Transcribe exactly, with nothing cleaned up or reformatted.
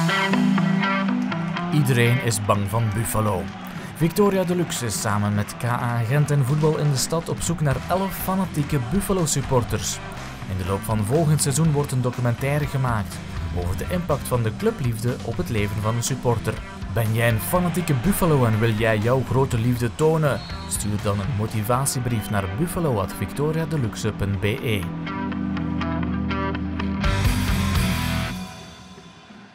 Iedereen is bang van Buffalo. Victoria Deluxe is samen met K A Gent en Voetbal in de Stad op zoek naar elf fanatieke Buffalo-supporters. In de loop van volgend seizoen wordt een documentaire gemaakt over de impact van de clubliefde op het leven van een supporter. Ben jij een fanatieke Buffalo en wil jij jouw grote liefde tonen? Stuur dan een motivatiebrief naar buffalo at victoria deluxe punt b e.